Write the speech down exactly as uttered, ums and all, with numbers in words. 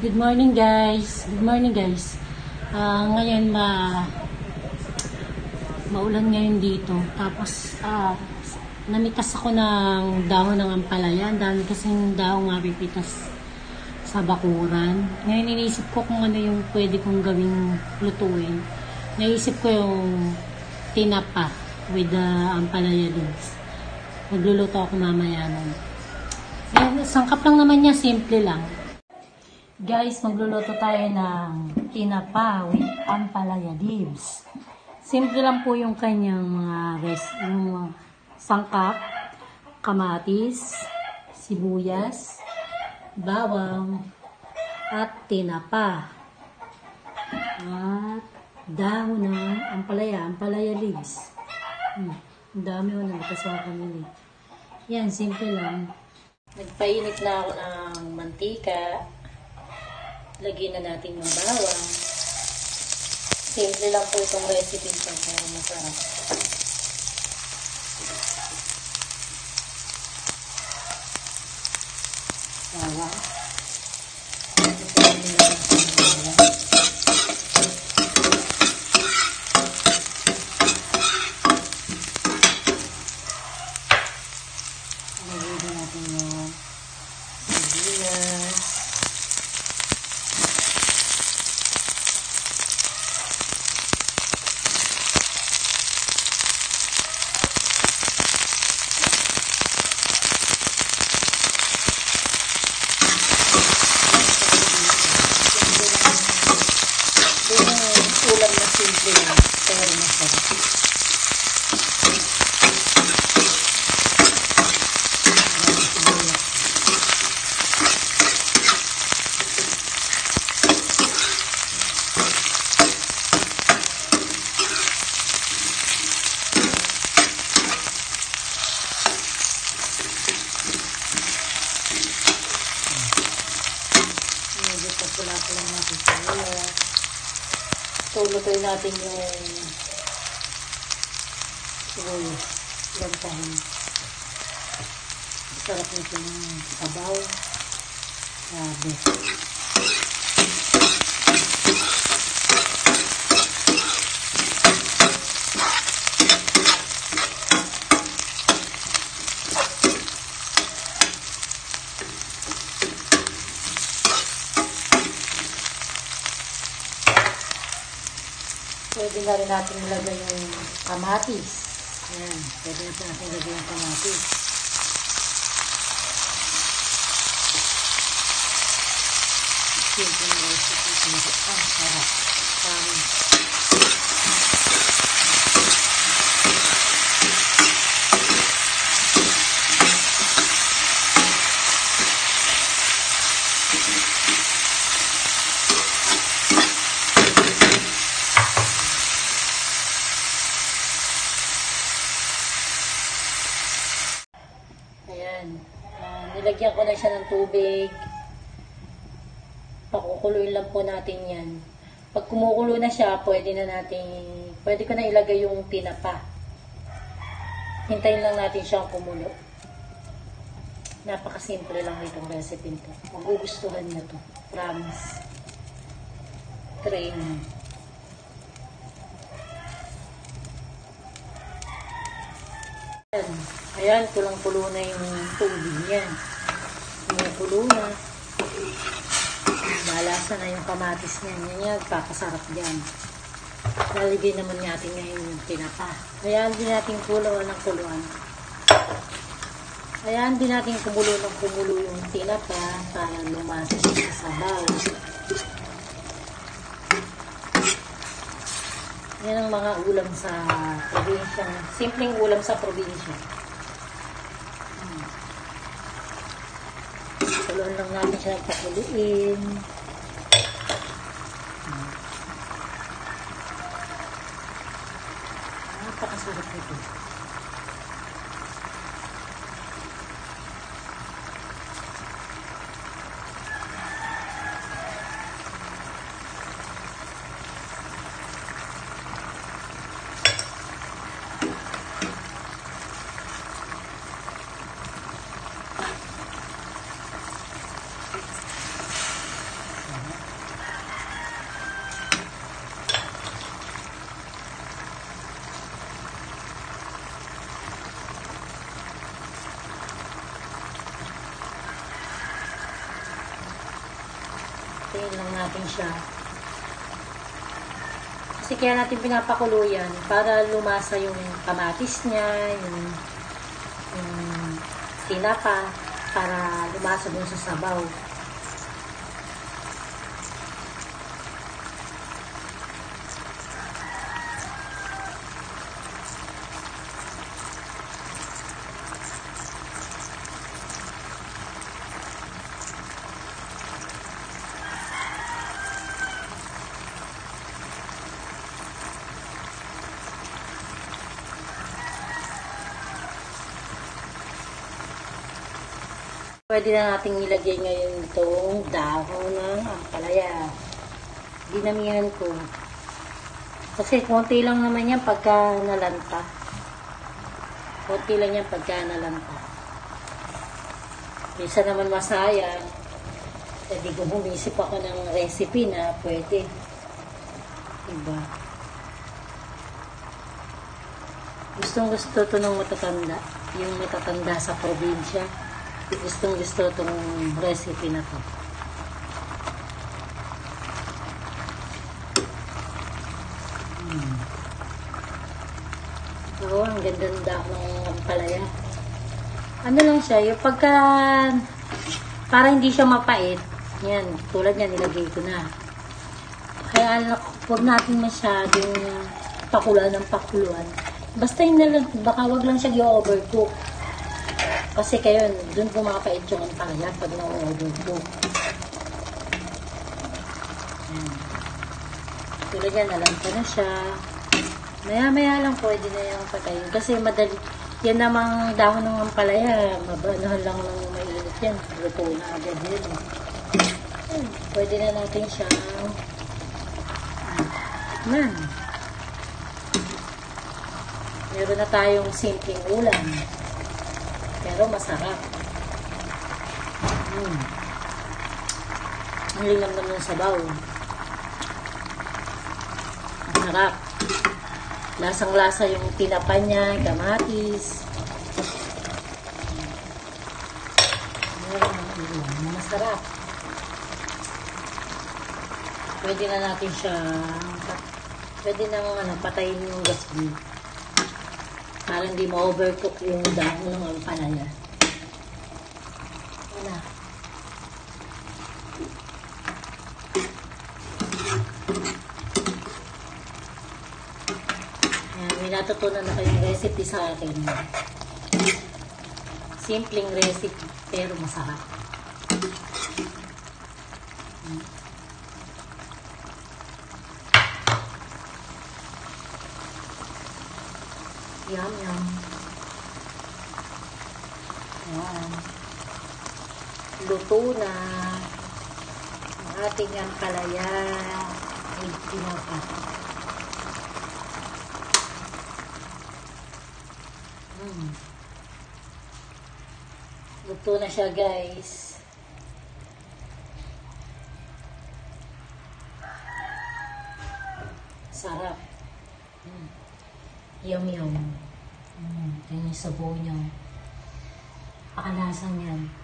Good morning guys. Good morning guys. Uh, ngayon ma maulan ngayon dito. Tapos uh, namitas ako ng dahon ng ampalaya. Ang dami kasing dahon mapipitas sa bakuran. Ngayon iniisip ko kung ano yung pwede kong gawing lutuin. Naisip ko yung tinapa with the ampalaya leaves. Magluluto ako mamaya nun. Ngayon, sangkap lang naman niya, simple lang. Guys, magluluto tayo ng tinapa with ampalaya leaves. Simple lang po yung kanyang mga res, yung sangkap, kamatis, sibuyas, bawang, at tinapa. At dahon ng ampalaya, ampalaya leaves. Hmm, ang dami mo na nakasawa kanili. Yan, simple lang. Nagpainit na ako ng mantika. Lagyan na natin yung bawang. Simple lang po itong recipe ito para masarap. Bawang. Lagyan natin yung sibuyas. Ulam na simple lang, pero masarap. Medyo pagpula-pula lang natin sa ulo. So, lutuin natin yung sibuyas. Gantahin. Sarap nito ng sabaw. Grabe. Pwede na rin natin ilagay yung kamatis. Ayan. Pwede natin natin ilagay yung kamatis. Simple na recipe. Ang sarap. Um, Ayan. Uh, nilagyan ko na siya ng tubig. Pakukuluin lang po natin yan. Pag kumukulo na siya, pwede na natin, pwede ko na ilagay yung tinapa. Hintayin lang natin siyang kumulo. Napakasimple lang itong recipe nito. Magugustuhan niyo to. Promise. Try mo. Ayan. Ayan, kulang-kulo na yung tubig niyan. Kumukulo na. Malasa na yung kamatis niyan. Yan yan, papasarap dyan. Lalagay naman natin ngayon yung tinapa. Ayan, din natin kuluan ng kuluan. Ayan, din natin kumulo ng kumulo yung tinapa para lumasa siya sa sabaw. Yan ang mga ulam sa probinsya. Simpleng ulam sa probinsya. Hmm. Kuluan lang natin siya nagpakuluin. Hmm. Napakasarap ito. Hintayin lang natin siya. Kasi kaya natin pinapakulo yan para lumasa yung kamatis niya, yung, yung tinapa, para lumasa dun sa sabaw. Pwede na nating ilagay ngayon itong dahon ng ampalaya. Dinamihan ko. Kasi konti lang naman yan pagka nalanta. Konti lang yan pagka nalanta. Minsan naman masayang. Hindi ko bumisip ako ng recipe na pwede. Diba? Gustong gusto ito ng matatanda. Yung matatanda sa probinsya. Gustong gusto itong recipe na to. Hmm. Oo, ang ganda ng ampalaya. Ano lang siya, yung pagka para hindi siya mapait, yan, tulad yan, nilagay ko na. Kaya huwag natin masyadong pakulan ng pakuluan. Basta yung nalang, baka wag lang siya i-overcook. Kasi kayo, dun pumapait yung ampalaya pag na-overcook. Ayan. Tulad yan, nalanta na siya. Maya-maya lang pwede na yung patayin. Kasi madali, yan namang dahon ng ampalaya, mabanahan lang ng mainit yan. Luto na agad yun. Ayan. Pwede na natin siya tikman. Meron na tayong simpleng ulam. Pero masarap. Hmm. Ang linam naman ng sabaw. Masarap. Lasang-lasa yung tinapa niya, kamatis. Masarap. Pwede na natin siya, pwede na ano, patayin yung gas grill. Para hindi ma-overcook yung dahon ng ampalaya. Wala. Ayan, may natutunan na kayong recipe sa akin. Simpleng recipe, pero masarap. Yum, yum. Ayan. Luto na ang ating ampalaya ay tinapa. Hmm. Luto na siya, guys. Sarap. Hmm. Yum, yum. Mm, ito yung sabaw niya. Pakalasan yan.